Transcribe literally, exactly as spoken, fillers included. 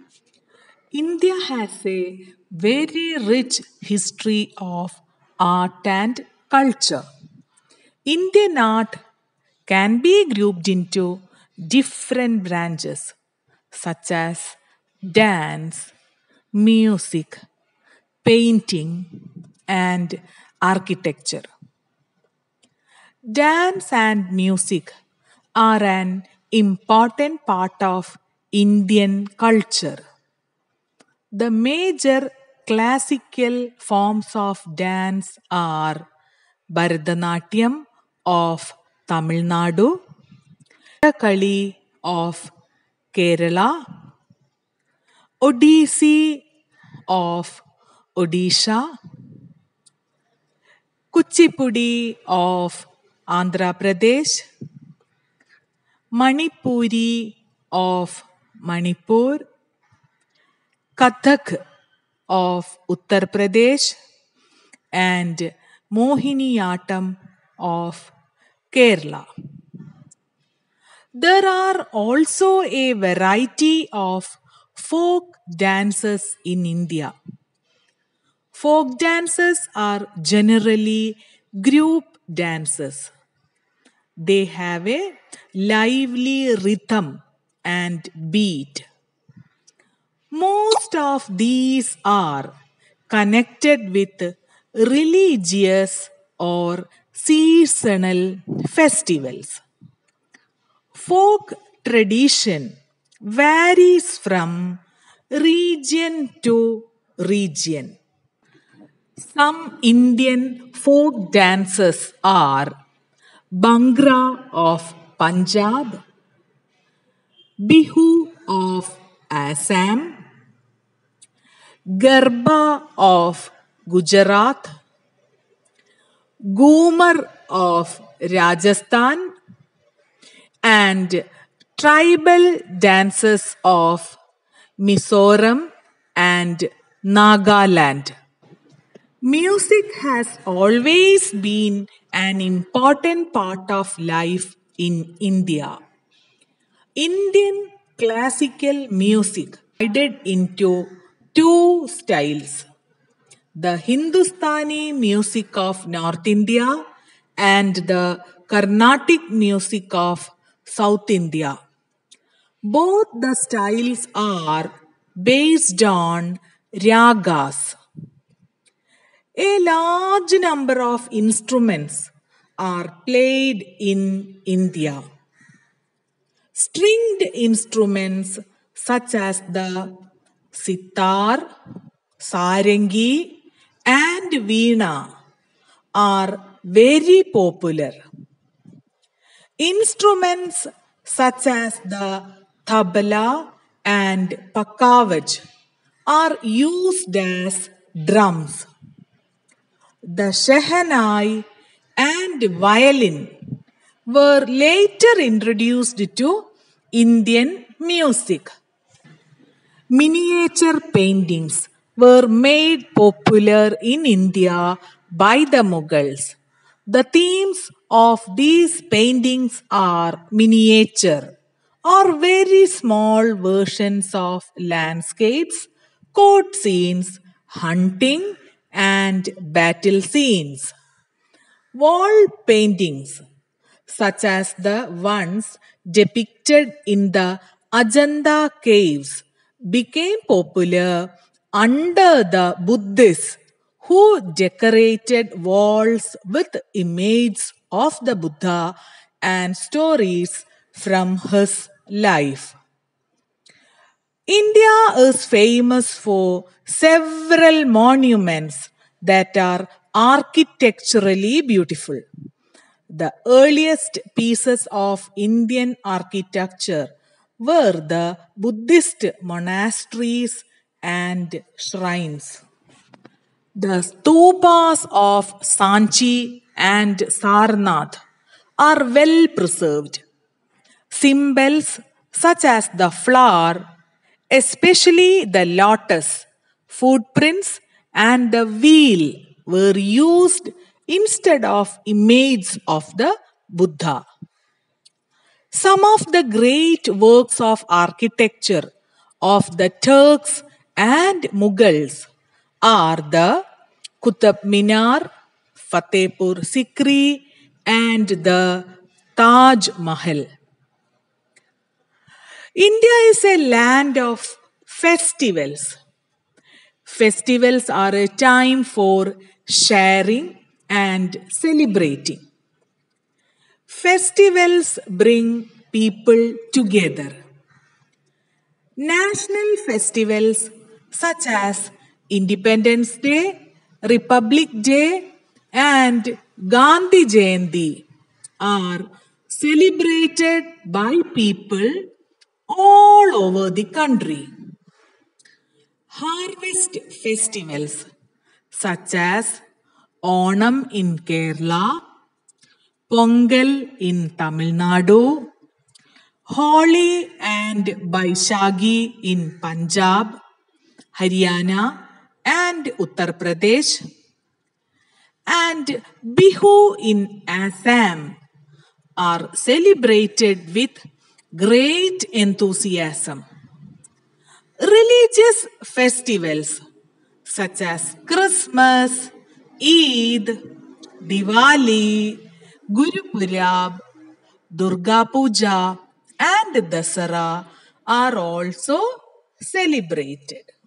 India has a very rich history of art and culture. Indian art can be grouped into different branches such as dance, music, painting, and architecture. Dance and music are an important part of Indian culture. The major classical forms of dance are Bharatanatyam of Tamil Nadu, Kathakali of Kerala, Odissi of Odisha, Kuchipudi of Andhra Pradesh, Manipuri of Manipur, Kathak of Uttar Pradesh, and Mohiniyattam of Kerala. There are also a variety of folk dances in India. Folk dances are generally group dances. They have a lively rhythm and beat. Most of these are connected with religious or seasonal festivals. Folk tradition varies from region to region. Some Indian folk dances are Bhangra of Punjab, Bihu of Assam, Garba of Gujarat, Gumar of Rajasthan, and tribal dances of Mizoram and Nagaland. Music has always been an important part of life in India. Indian classical music divided into two styles, the Hindustani music of North India and the Carnatic music of South India. Both the styles are based on ragas. A large number of instruments are played in India. Stringed instruments such as the sitar, sarangi, and veena are very popular. Instruments such as the tabla and pakavaj are used as drums. The shehanai and violin were later introduced to Indian music. Miniature paintings were made popular in India by the Mughals. The themes of these paintings are miniature or very small versions of landscapes, court scenes, hunting, and battle scenes. Wall paintings, such as the ones depicted in the Ajanta caves, became popular under the Buddhists who decorated walls with images of the Buddha and stories from his life. India is famous for several monuments that are architecturally beautiful. The earliest pieces of Indian architecture were the Buddhist monasteries and shrines. The stupas of Sanchi and Sarnath are well preserved. Symbols such as the flower, especially the lotus, footprints, and the wheel were used instead of images of the Buddha. Some of the great works of architecture of the Turks and Mughals are the Qutub Minar, Fatehpur Sikri, and the Taj Mahal. India is a land of festivals. Festivals are a time for sharing and celebrating. Festivals bring people together. National festivals such as Independence Day, Republic Day, and Gandhi Jayanti are celebrated by people all over the country. Harvest festivals such as Onam in Kerala, Pongal in Tamil Nadu, Holi and Baishagi in Punjab, Haryana, and Uttar Pradesh, and Bihu in Assam are celebrated with great enthusiasm. Religious festivals such as Christmas, Eid, Diwali, Guru Purab, Durga Puja, and Dasara are also celebrated.